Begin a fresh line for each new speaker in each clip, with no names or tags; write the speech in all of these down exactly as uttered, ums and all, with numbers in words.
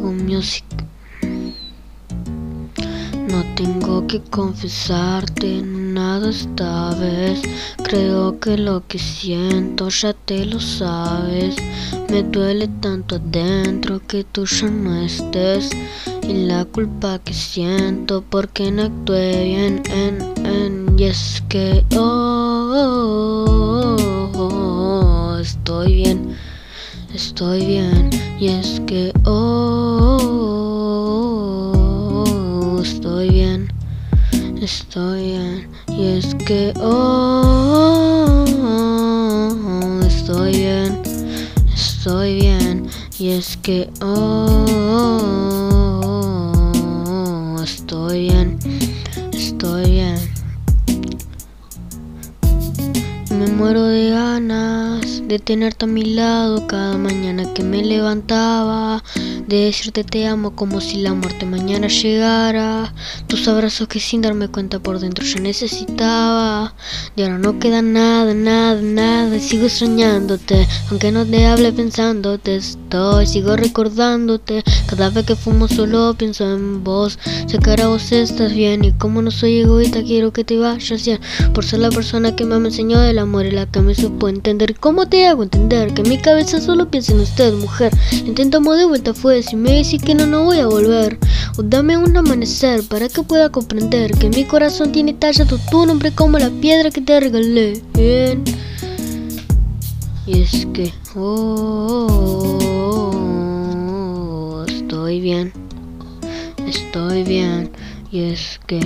Hago music. No tengo que confesarte nada esta vez. Creo que lo que siento ya te lo sabes. Me duele tanto adentro que tú ya no estés. Y la culpa que siento porque no actué bien en, en, y es que oh, oh, oh, oh, estoy bien, estoy bien. Y es que oh, oh, oh, estoy bien, estoy bien. Y es que oh, oh, oh, estoy bien, estoy bien. Y es que oh, oh, estoy bien, estoy bien. Me muero de ganas de tenerte a mi lado cada mañana que me levantaba, de decirte te amo como si la muerte mañana llegara, tus abrazos que sin darme cuenta por dentro yo necesitaba. Y ahora no queda nada, nada, nada, y sigo soñándote, aunque no te hable pensándote estoy, sigo recordándote, cada vez que fumo solo pienso en vos, sé que ahora vos estás bien y como no soy egoísta quiero que te vayas bien, por ser la persona que más me enseñó del amor y la que me supo entender. ¿Cómo te hago entender que mi cabeza solo piensa en usted, mujer? Intentamos de vuelta fue, si me decís que no, no voy a volver, o dame un amanecer para que pueda comprender que mi corazón tiene tallado tu nombre como la piedra que te regalé. Bien. Y es que oh, oh, oh, estoy bien, estoy bien. Y es que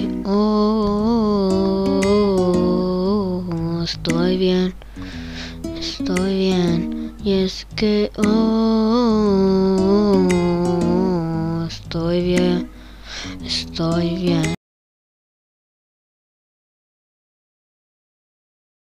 oh, oh, oh, estoy bien, estoy bien. Y es que oh, oh, oh, estoy bien, estoy bien.